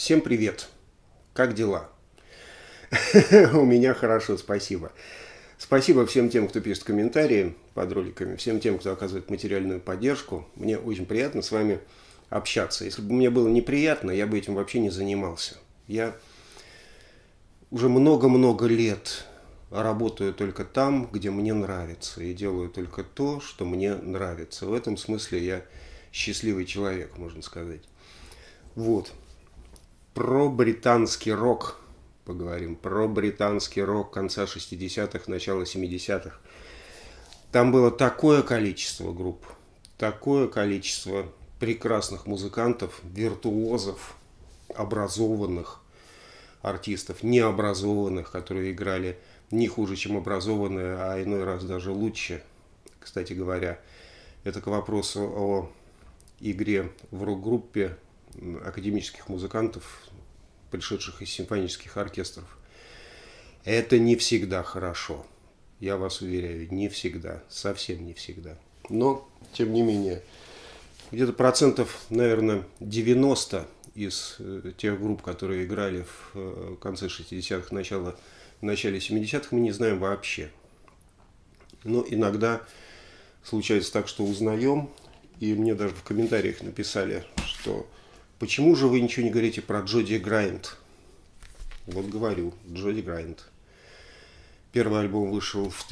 Всем привет! Как дела? У меня хорошо, спасибо. Спасибо всем тем, кто пишет комментарии под роликами, всем тем, кто оказывает материальную поддержку. Мне очень приятно с вами общаться. Если бы мне было неприятно, я бы этим вообще не занимался. Я уже много-много лет работаю только там, где мне нравится, и делаю только то, что мне нравится. В этом смысле я счастливый человек, можно сказать. Вот. Про британский рок поговорим. Про британский рок конца 60-х, начала 70-х. Там было такое количество групп, такое количество прекрасных музыкантов, виртуозов, образованных артистов, необразованных, которые играли не хуже, чем образованные, а иной раз даже лучше. Кстати говоря, это к вопросу о игре в рок-группе академических музыкантов, пришедших из симфонических оркестров. Это не всегда хорошо. Я вас уверяю, не всегда. Совсем не всегда. Но, тем не менее, где-то процентов, наверное, 90 из тех групп, которые играли в конце 60-х, начале 70-х, мы не знаем вообще. Но иногда случается так, что узнаем, и мне даже в комментариях написали, что почему же вы ничего не говорите про Джоди Грайнд? Вот говорю, Джоди Грайнд. Первый альбом вышел в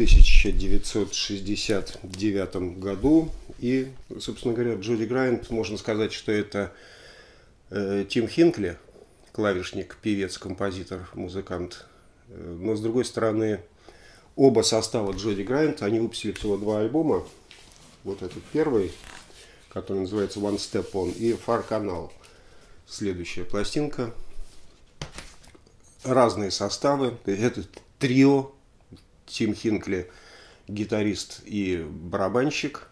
1969 году. И, собственно говоря, Джоди Грайнд, можно сказать, что это Тим Хинкли, клавишник, певец, композитор, музыкант. Но, с другой стороны, оба состава Джоди Грайнд, они выпустили всего 2 альбома. Вот этот первый, который называется One Step On, и Far Canal. Следующая пластинка. Разные составы. Это трио. Тим Хинкли, гитарист и барабанщик.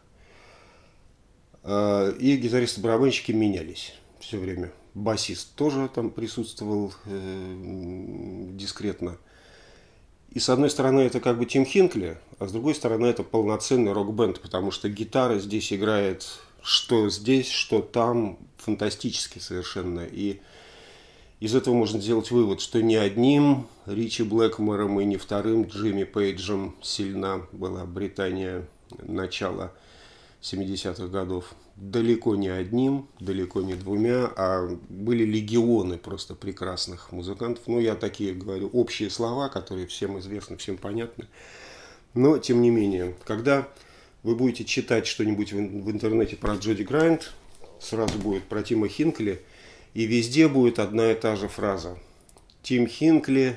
И гитаристы и барабанщики менялись все время. Басист тоже там присутствовал дискретно. И с одной стороны это как бы Тим Хинкли, а с другой стороны это полноценный рок-бенд, потому что гитара здесь играет что здесь, что там, фантастически совершенно. И из этого можно сделать вывод, что ни одним Ричи Блэкмором и ни вторым Джимми Пейджем сильна была Британия начала 70-х годов. Далеко не одним, далеко не двумя, а были легионы просто прекрасных музыкантов. Ну, я такие говорю, общие слова, которые всем известны, всем понятны. Но, тем не менее, когда вы будете читать что-нибудь в интернете про Джоди Грайнд, сразу будет про Тима Хинкли, и везде будет одна и та же фраза. Тиму Хинкли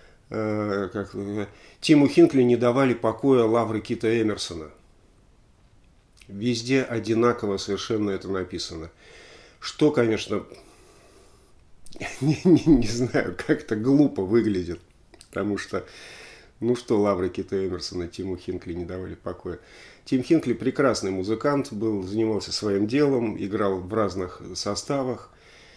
не давали покоя лавры Кита Эмерсона. Везде одинаково совершенно это написано. Что, конечно, не знаю, как-то глупо выглядит. Потому что, ну что, лавры Кита Эмерсона Тиму Хинкли не давали покоя. Тим Хинкли прекрасный музыкант, занимался своим делом, играл в разных составах.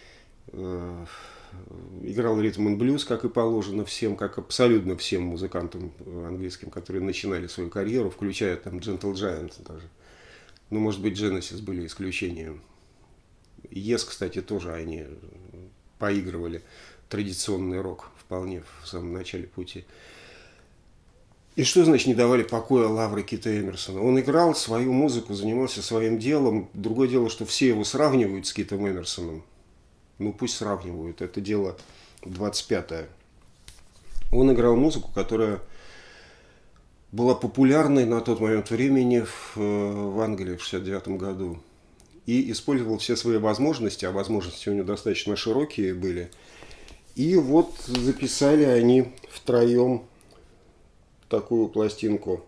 Играл ритм и блюз, как и положено всем, как абсолютно всем музыкантам английским, которые начинали свою карьеру, включая там Gentle Giant даже. Ну, может быть, Genesis были исключением. Yes, кстати, тоже они поигрывали традиционный рок вполне в самом начале пути. И что значит не давали покоя лавры Кита Эмерсона? Он играл свою музыку, занимался своим делом. Другое дело, что все его сравнивают с Китом Эмерсоном. Ну, пусть сравнивают. Это дело 25-е. Он играл музыку, которая была популярной на тот момент времени в Англии в 69 году. И использовал все свои возможности, а возможности у него достаточно широкие были. И вот записали они втроем такую пластинку.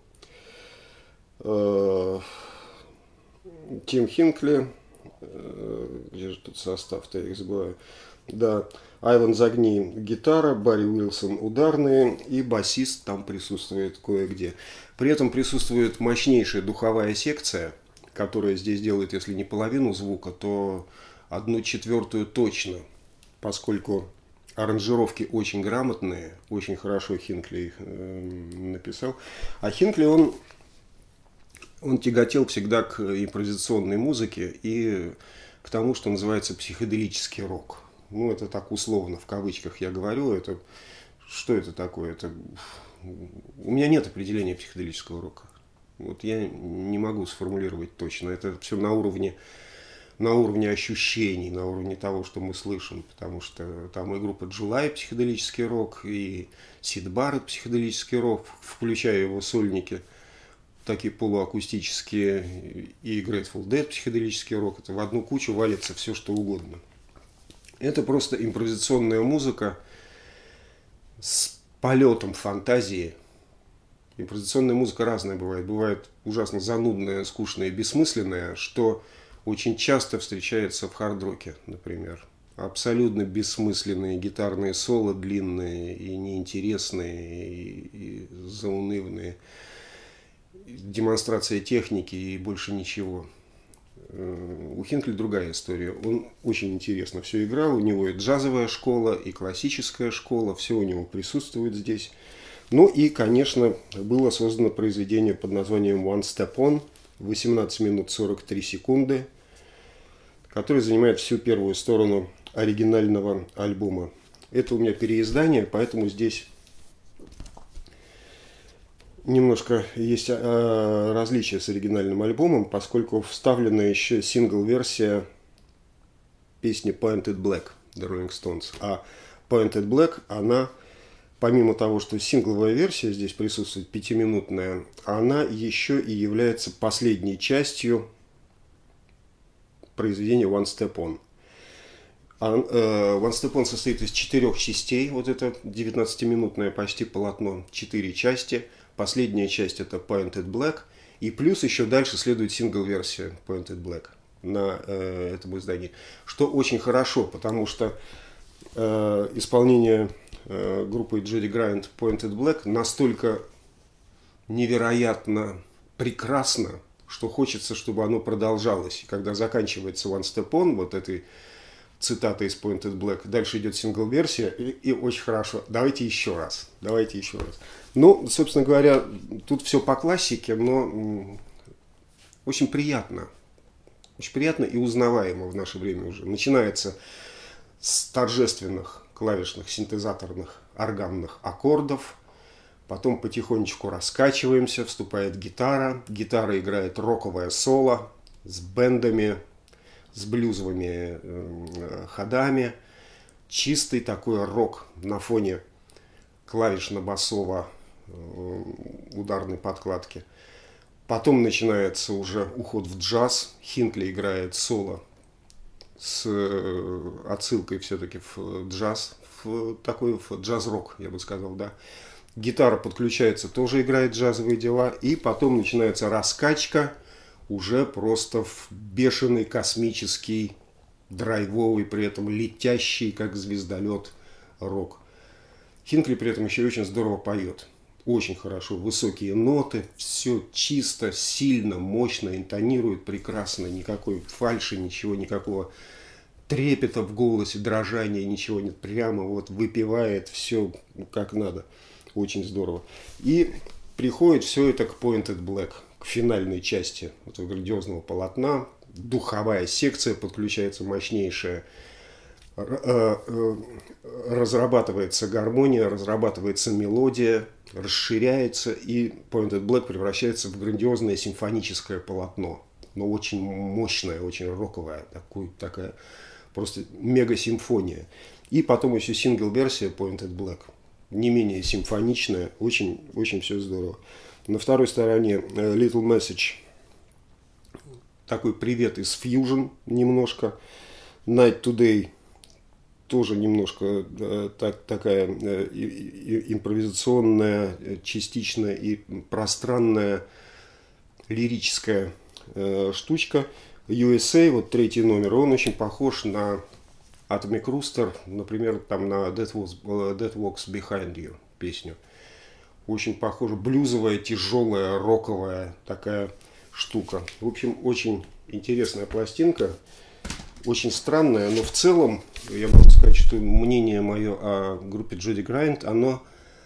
Тим Хинкли, где же тут состав-то, я их забываю. Да, Айван Загни гитара, Барри Уилсон ударные и басист там присутствует кое-где. При этом присутствует мощнейшая духовая секция, которая здесь делает, если не половину звука, то 1/4 точно, поскольку аранжировки очень грамотные, очень хорошо Хинкли их написал. А Хинкли, он тяготел всегда к импровизационной музыке и к тому, что называется психоделический рок. ну это так условно, в кавычках я говорю, это что это такое? Это... У меня нет определения психоделического рока. Вот я не могу сформулировать точно. Это все на уровне ощущений, на уровне того, что мы слышим, потому что там и группа July психоделический рок, и Сид Барретт психоделический рок, включая его сольники, такие полуакустические, и Grateful Dead психоделический рок. Это в одну кучу валится все, что угодно. Это просто импровизационная музыка с полетом фантазии. Импровизационная музыка разная бывает. Бывает ужасно занудная, скучная и бессмысленная, что очень часто встречается в хард-роке, например. Абсолютно бессмысленные гитарные соло, длинные и неинтересные, и заунывные. Демонстрация техники и больше ничего. У Хинкли другая история. Он очень интересно все играл. У него и джазовая школа, и классическая школа. Все у него присутствует здесь. Ну и, конечно, было создано произведение под названием One Step On. 18 минут 43 секунды. Который занимает всю первую сторону оригинального альбома. Это у меня переиздание, поэтому здесь немножко есть различия с оригинальным альбомом, поскольку вставлена еще сингл-версия песни Painted Black The Rolling Stones. А Painted Black, она, помимо того, что сингловая версия здесь присутствует, 5-минутная, она еще и является последней частью произведения One Step On. One Step On состоит из 4 частей. Вот это 19-минутное почти полотно. 4 части. Последняя часть это Painted Black. И плюс еще дальше следует сингл-версия Painted Black на этом издании. Что очень хорошо, потому что исполнение группы Judy Grant Painted Black настолько невероятно прекрасно, что хочется, чтобы оно продолжалось. И когда заканчивается One Step On, вот этой цитатой из Painted Black, дальше идет сингл-версия, и очень хорошо. Давайте еще раз. Ну, собственно говоря, тут все по классике, но очень приятно. Очень приятно и узнаваемо в наше время уже. Начинается с торжественных клавишных, синтезаторных, органных аккордов. Потом потихонечку раскачиваемся, вступает гитара. Гитара играет роковое соло с бендами, с блюзовыми ходами. Чистый такой рок на фоне клавишно-басово ударной подкладки. Потом начинается уже уход в джаз. Хинкли играет соло с отсылкой все-таки в джаз, в джаз-рок, я бы сказал, да. Гитара подключается, тоже играет джазовые дела. И потом начинается раскачка, уже просто в бешеный космический, драйвовый, при этом летящий, как звездолет, рок. Хинкли при этом еще и очень здорово поет. Очень хорошо, высокие ноты, все чисто, сильно, мощно, интонирует прекрасно, никакой фальши, ничего, никакого трепета в голосе, дрожания, ничего нет, прямо вот выпивает все как надо. Очень здорово. И приходит все это к Painted Black, к финальной части этого грандиозного полотна. Духовая секция подключается мощнейшая. Разрабатывается гармония, разрабатывается мелодия, расширяется, и Painted Black превращается в грандиозное симфоническое полотно. Но очень мощное, очень роковое. Такая просто мега-симфония. И потом еще сингл-версия Painted Black. Не менее симфоничная, очень, очень все здорово. На второй стороне Little Message, такой привет из Fusion немножко. Night Today тоже немножко такая импровизационная, частичная и пространная лирическая штучка. USA, вот третий номер, он очень похож на Atomic Rooster, например, там на That Walks Behind You песню. Очень похоже, блюзовая, тяжелая, роковая такая штука. В общем, очень интересная пластинка, очень странная, но в целом, я могу сказать, что мнение мое о группе Judy Grant, оно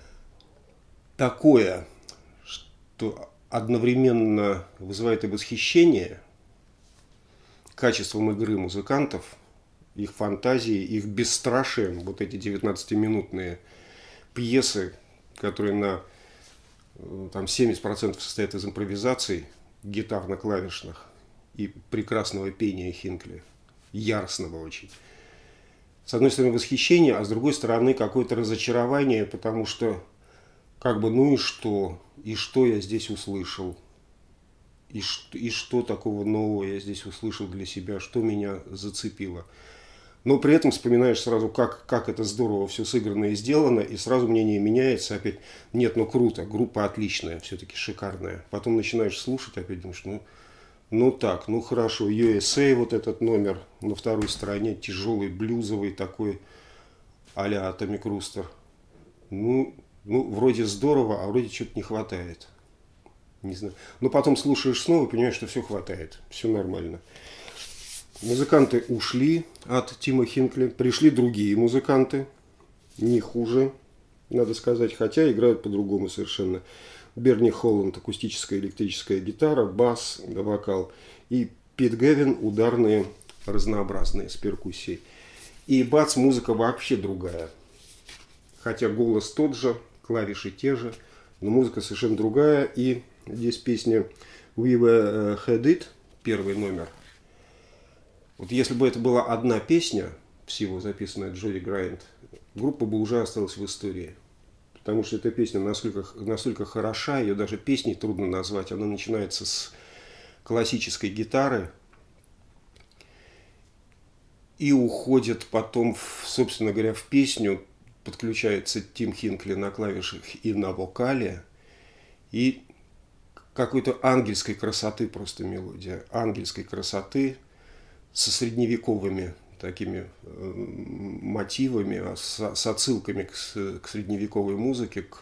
такое, что одновременно вызывает и восхищение качеством игры музыкантов, их фантазией, их бесстрашием, вот эти 19-минутные пьесы, которые на там 70% состоят из импровизаций гитарно-клавишных и прекрасного пения Хинкли, яростного очень. С одной стороны восхищение, а с другой стороны какое-то разочарование, потому что как бы ну и что я здесь услышал, и что такого нового я здесь услышал для себя, что меня зацепило. Но при этом вспоминаешь сразу, как это здорово все сыграно и сделано, и сразу мнение меняется опять. Нет, ну круто, группа отличная, все-таки шикарная. Потом начинаешь слушать, опять думаешь, ну так, ну хорошо, USA вот этот номер на второй стороне, тяжелый, блюзовый такой, а-ля Atomic Rooster. Ну, вроде здорово, а вроде что-то не хватает. Не знаю. Но потом слушаешь снова и понимаешь, что все хватает, все нормально. Музыканты ушли от Тима Хинкли, пришли другие музыканты, не хуже, надо сказать, хотя играют по-другому совершенно. Берни Холланд, акустическая электрическая гитара, бас, вокал, и Пит Гэвин, ударные, разнообразные, с перкуссией. И бац, музыка вообще другая. Хотя голос тот же, клавиши те же, но музыка совершенно другая. И здесь песня We Were Had It, первый номер. Вот если бы это была одна песня, всего записанная Джоди Грайнд, группа бы уже осталась в истории. Потому что эта песня настолько хороша, ее даже песней трудно назвать. Она начинается с классической гитары и уходит потом, собственно говоря, в песню. Подключается Тим Хинкли на клавишах и на вокале. И какой-то ангельской красоты просто мелодия. Ангельской красоты со средневековыми такими мотивами, с отсылками к средневековой музыке, к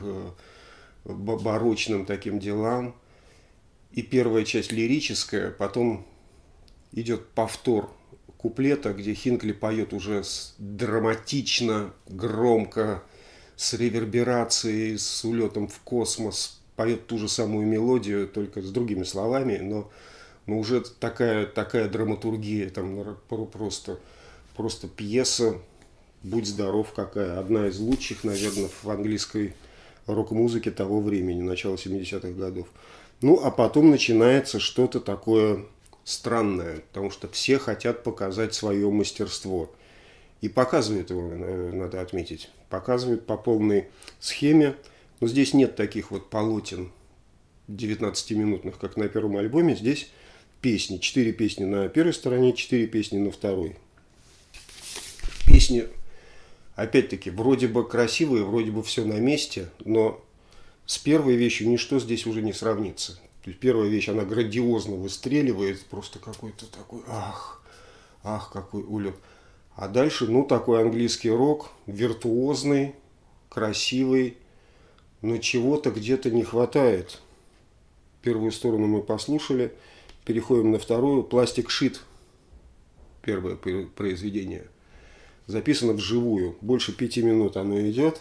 барочным таким делам. И первая часть лирическая, потом идет повтор куплета, где Хинкли поет уже драматично, громко, с реверберацией, с улетом в космос, поет ту же самую мелодию, только с другими словами, но уже такая драматургия, там просто пьеса, будь здоров какая, одна из лучших, наверное, в английской рок-музыке того времени, начала 70-х годов. Ну, а потом начинается что-то такое странное, потому что все хотят показать свое мастерство. И показывают его, надо отметить, показывают по полной схеме. Но здесь нет таких вот полотен 19-минутных, как на первом альбоме. Здесь песни. 4 песни на первой стороне, 4 песни на второй. Песни, опять-таки, вроде бы красивые, вроде бы все на месте, но с первой вещью ничто здесь уже не сравнится. То есть первая вещь, она грандиозно выстреливает, просто какой-то такой, ах, какой улет. А дальше, такой английский рок, виртуозный, красивый, но чего-то где-то не хватает. Первую сторону мы послушали, переходим на вторую. Plastic Sheet, первое произведение, записано вживую. Больше 5 минут оно идет.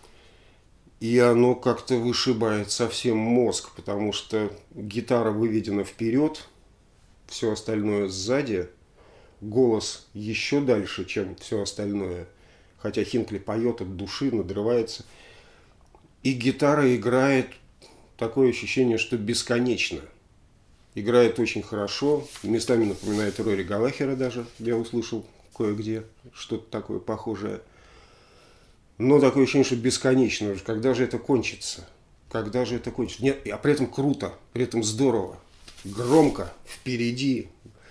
И оно как-то вышибает совсем мозг, потому что гитара выведена вперед, все остальное сзади, голос еще дальше, чем все остальное. Хотя Хинкли поет от души, надрывается. И гитара играет, такое ощущение, что бесконечно. Играет очень хорошо, местами напоминает Рори Галлахера даже, я услышал кое-где что-то такое похожее. Но такое ощущение, что бесконечно. Когда же это кончится? Когда же это кончится? Нет, а при этом круто, при этом здорово, громко, впереди.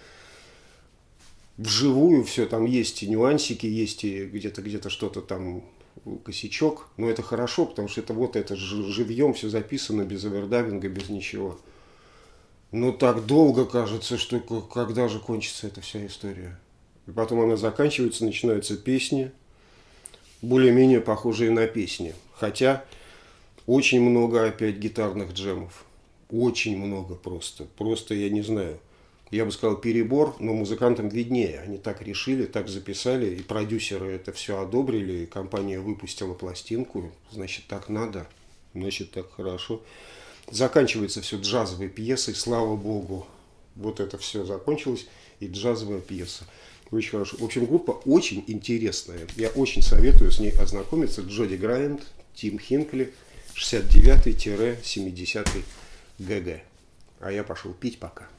Вживую все, там есть и нюансики, есть и где-то что-то там, косячок. Но это хорошо, потому что это живьем все записано, без овердаббинга, без ничего. Но так долго кажется, что когда же кончится эта вся история. И потом она заканчивается, начинаются песни, более-менее похожие на песни. Хотя очень много опять гитарных джемов. Очень много просто. Просто я не знаю. Я бы сказал перебор, но музыкантам виднее. Они так решили, так записали. И продюсеры это все одобрили. И компания выпустила пластинку. Значит, так надо. Значит, так хорошо. Заканчивается все джазовой пьесой. Слава богу. Вот это все закончилось. И джазовая пьеса. Очень хорошо. В общем, группа очень интересная. Я очень советую с ней ознакомиться. Джоди Грайанд, Тим Хинкли, 69-70 ГГ. А я пошел пить пока.